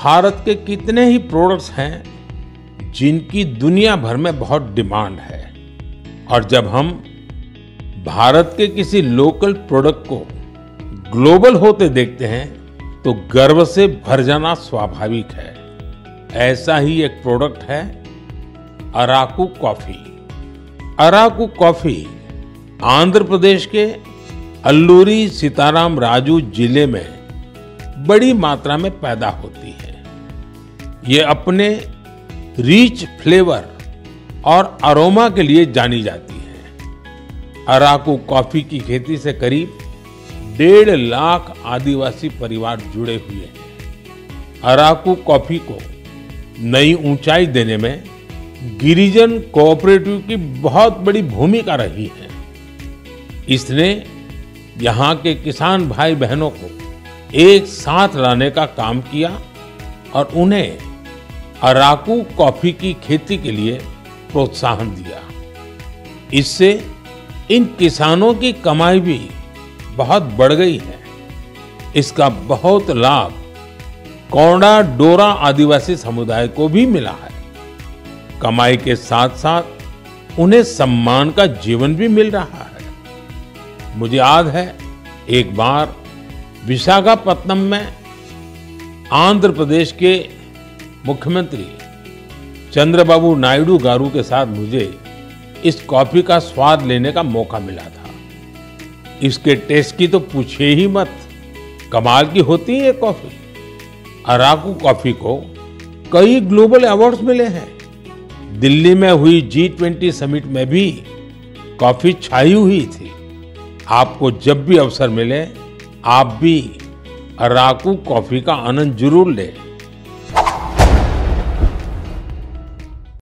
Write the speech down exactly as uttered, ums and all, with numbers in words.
भारत के कितने ही प्रोडक्ट्स हैं जिनकी दुनिया भर में बहुत डिमांड है, और जब हम भारत के किसी लोकल प्रोडक्ट को ग्लोबल होते देखते हैं तो गर्व से भर जाना स्वाभाविक है। ऐसा ही एक प्रोडक्ट है अराकू कॉफी। अराकू कॉफी आंध्र प्रदेश के अल्लूरी सीताराम राजू जिले में बड़ी मात्रा में पैदा होती है। ये अपने रिच फ्लेवर और अरोमा के लिए जानी जाती है। अराकू कॉफी की खेती से करीब डेढ़ लाख आदिवासी परिवार जुड़े हुए हैं। अराकू कॉफी को नई ऊंचाई देने में गिरिजन कोऑपरेटिव की बहुत बड़ी भूमिका रही है। इसने यहाँ के किसान भाई बहनों को एक साथ लाने का काम किया और उन्हें अराकू कॉफी की खेती के लिए प्रोत्साहन दिया। इससे इन किसानों की कमाई भी बहुत बढ़ गई है। इसका बहुत लाभ कोंडा डोरा आदिवासी समुदाय को भी मिला है। कमाई के साथ साथ उन्हें सम्मान का जीवन भी मिल रहा है। मुझे याद है एक बार विशाखापत्तनम में आंध्र प्रदेश के मुख्यमंत्री चंद्रबाबू नायडू गारू के साथ मुझे इस कॉफी का स्वाद लेने का मौका मिला था। इसके टेस्ट की तो पूछिए ही मत, कमाल की होती है ये कॉफी। अराकू कॉफी को कई ग्लोबल अवार्ड्स मिले हैं। दिल्ली में हुई जी ट्वेंटी समिट में भी कॉफी छाई हुई थी। आपको जब भी अवसर मिले आप भी अराकू कॉफी का आनंद जरूर लें।